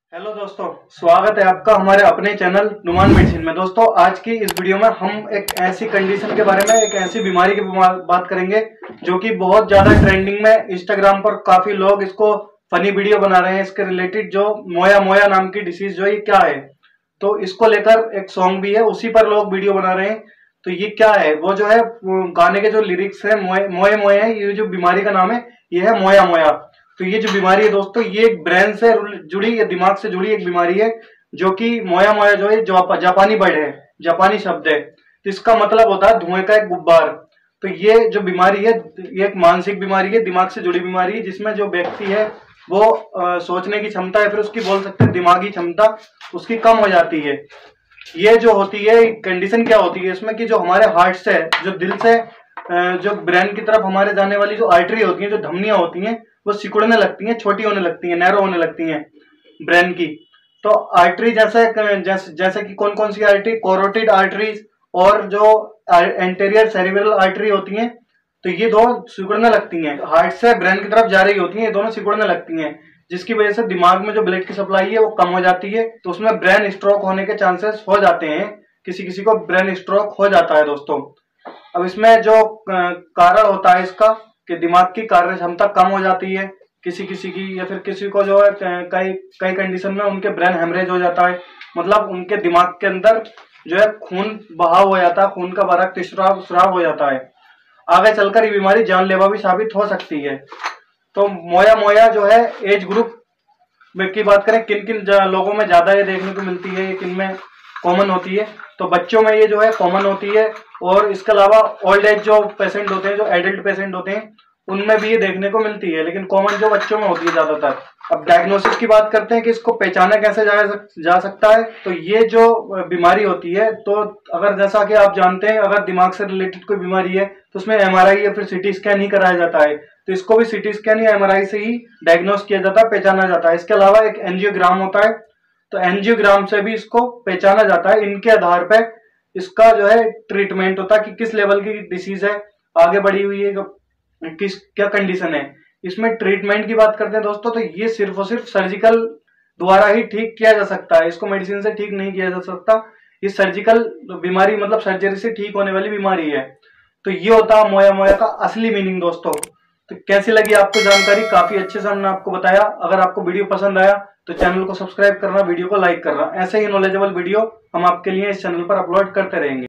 Hello दोस्तों, स्वागत है आपका हमारे अपने चैनल नुमान मेडिसिन में। दोस्तों, आज की इस वीडियो में हम एक ऐसी कंडीशन के बारे में, एक ऐसी बीमारी की बात करेंगे जो कि बहुत ज्यादा ट्रेंडिंग में, इंस्टाग्राम पर काफी लोग इसको फनी वीडियो बना रहे हैं। इसके रिलेटेड जो मोया मोया नाम की डिसीज जो ये क्या है, तो इसको लेकर एक सॉन्ग भी है, उसी पर लोग वीडियो बना रहे हैं। तो ये क्या है, वो जो है गाने के जो लिरिक्स है मोए मोए मोए है, ये जो बीमारी का नाम है ये है मोया मोया। तो ये जो बीमारी है दोस्तों, ये एक ब्रेन से जुड़ी या दिमाग से जुड़ी एक बीमारी है, जो कि मोया मोया जो है जापानी वर्ड है, जापानी शब्द है। तो इसका मतलब होता है धुएं का एक गुब्बार। तो ये जो बीमारी है ये एक मानसिक बीमारी है, दिमाग से जुड़ी बीमारी है, जिसमें जो व्यक्ति है वो सोचने की क्षमता या फिर उसकी बोल सकते हैं दिमागी क्षमता उसकी कम हो जाती है। ये जो होती है कंडीशन क्या होती है इसमें कि जो हमारे हार्ट से, जो दिल से जो ब्रेन की तरफ हमारे जाने वाली जो आर्टरी होती है, जो धमनियां होती हैं, वो सिकुड़ने लगती हैं, छोटी होने लगती हैं, नैरो होने लगती हैं ब्रेन की। तो आर्टरी जैसे कि कौन कौन सी आर्टरी, कोरोटिड आर्टरीज और जो एंटेरियर सेरिब्रल आर्टरी होती हैं, तो ये दो सिकुड़ने लगती हैं, हार्ट से ब्रेन की तरफ जा रही होती हैं, ये दोनों सिकुड़ने लगती हैं, जिसकी वजह से दिमाग में जो ब्लड की सप्लाई है वो कम हो जाती है। तो उसमें ब्रेन स्ट्रोक होने के चांसेस हो जाते हैं, किसी किसी को ब्रेन स्ट्रोक हो जाता है दोस्तों। अब इसमें जो कारण होता है इसका कि दिमाग की कार्य क्षमता कम हो जाती है किसी किसी की, या फिर किसी को जो है कई कई कंडीशन में उनके ब्रेन हेमरेज हो जाता है, मतलब उनके दिमाग के अंदर जो है खून बहाव हो जाता है, खून का बड़ा स्राव हो जाता है। आगे चलकर ये बीमारी जानलेवा भी साबित हो सकती है। तो मोया मोया जो है एज ग्रुप में की बात करें, किन किन लोगों में ज्यादा ये देखने को मिलती है, ये किन में कॉमन होती है, तो बच्चों में ये जो है कॉमन होती है। और इसके अलावा ओल्ड एज जो पेशेंट होते हैं, जो एडल्ट पेशेंट होते हैं, उनमें भी ये देखने को मिलती है, लेकिन कॉमन जो बच्चों में होती है ज्यादातर। अब डायग्नोसिस की बात करते हैं कि इसको पहचाना कैसे जा सकता है। तो ये जो बीमारी होती है, तो अगर जैसा कि आप जानते हैं, अगर दिमाग से रिलेटेड कोई बीमारी है तो उसमें एमआरआई या फिर सीटी स्कैन ही कराया जाता है। तो इसको भी सीटी स्कैन या एमआरआई से ही डायग्नोस किया जाता है, पहचाना जाता है। इसके अलावा एक एंजियोग्राम होता है, तो एंजियोग्राम से भी इसको पहचाना जाता है। इनके आधार पर इसका जो है ट्रीटमेंट होता है कि किस लेवल की डिसीज है, आगे बढ़ी हुई है, किस क्या कंडीशन है। इसमें ट्रीटमेंट की बात करते हैं दोस्तों, तो ये सिर्फ और सिर्फ सर्जिकल द्वारा ही ठीक किया जा सकता है, इसको मेडिसिन से ठीक नहीं किया जा सकता। ये सर्जिकल बीमारी, मतलब सर्जरी से ठीक होने वाली बीमारी है। तो ये होता है मोया मोया का असली मीनिंग दोस्तों। तो कैसी लगी आपको जानकारी, काफी अच्छे से हमने आपको बताया। अगर आपको वीडियो पसंद आया तो चैनल को सब्सक्राइब करना, वीडियो को लाइक करना। ऐसे ही नॉलेजेबल वीडियो हम आपके लिए इस चैनल पर अपलोड करते रहेंगे।